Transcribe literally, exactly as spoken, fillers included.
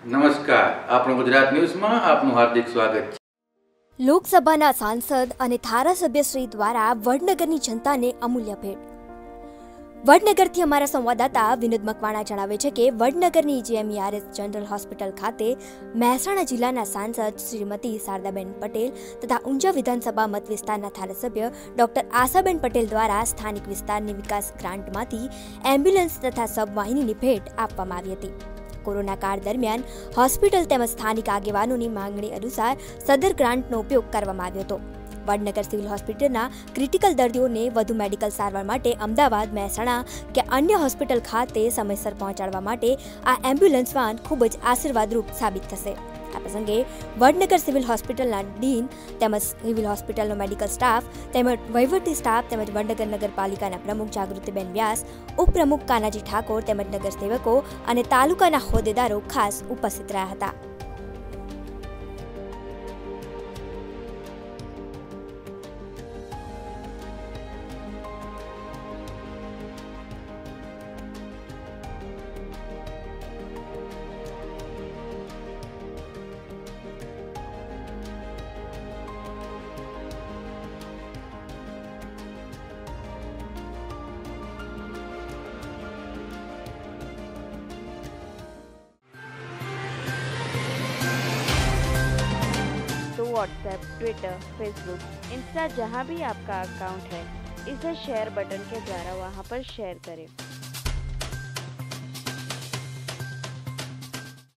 નમસ્કાર, આપણું ગુજરાત ન્યૂઝમાં આપનું હાર્દિક સ્વાગત છે. લોકસભાના સાંસદ અને ધારાસભ્યશ્રી દ્વારા વડનગરની જનતાને અમૂલ્ય ભેટ. વડનગરથી અમારા સંવાદદાતા વિનોદ મકવાણા જણાવે છે કે વડનગરની જીએમઈઆરએસ જનરલ હોસ્પિટલ ખાતે મહેસાણા જિલ્લાના સાંસદ શ્રીમતી શારદાબેન પટેલ તથા ઊંઝા વિધાનસભા મત વિસ્તારના ધારાસભ્ય ડોક્ટર આશાબેન પટેલ દ્વારા સ્થાનિક વિસ્તારની વિકાસ ગ્રાન્ટમાંથી એમ્બ્યુલન્સ તથા સબવાહિનીની ભેટ આપવામાં આવી હતી. કોરોના કાળ દરમિયાન હોસ્પિટલ તેમજ સ્થાનિક આગેવાનોની માંગણી અનુસાર સદર ગ્રાન્ટનો ઉપયોગ કરવામાં આવ્યો હતો. વડનગર સિવિલ હોસ્પિટલના ક્રિટિકલ દર્દીઓને વધુ મેડિકલ સારવાર માટે અમદાવાદ, મહેસાણા કે અન્ય હોસ્પિટલ ખાતે સમયસર પહોંચાડવા માટે આ એમ્બ્યુલન્સ વાન ખૂબ જ આશીર્વાદરૂપ સાબિત થશે. આ પ્રસંગે વડનગર સિવિલ હોસ્પિટલના ડીન તેમજ સિવિલ હોસ્પિટલનો મેડિકલ સ્ટાફ તેમજ વહીવટી સ્ટાફ તેમજ વડનગર નગરપાલિકાના પ્રમુખ જાગૃતિબેન વ્યાસ, ઉપપ્રમુખ કાનાજી ઠાકોર તેમજ નગરસેવકો અને તાલુકાના હોદ્દેદારો ખાસ ઉપસ્થિત રહ્યા હતા. तो व्हाट्सएप, ट्विटर, फेसबुक, इंस्टा जहाँ भी आपका अकाउंट है, इसे शेयर बटन के द्वारा वहाँ पर शेयर करें.